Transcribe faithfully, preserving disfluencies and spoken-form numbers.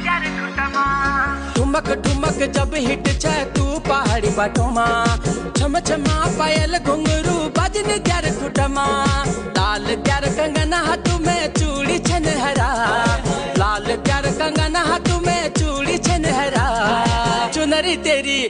ठुमक ठुमक जब हिट छ तू पहाड़ी बाटोमा, छम छमा पायल घुंघरू बजन त्यार खुटमा। लाल प्यार कंगना हाथ में चूड़ी छन हरा, लाल प्यार कंगना हाथ में चूड़ी छन हरा। चुनरी तेरी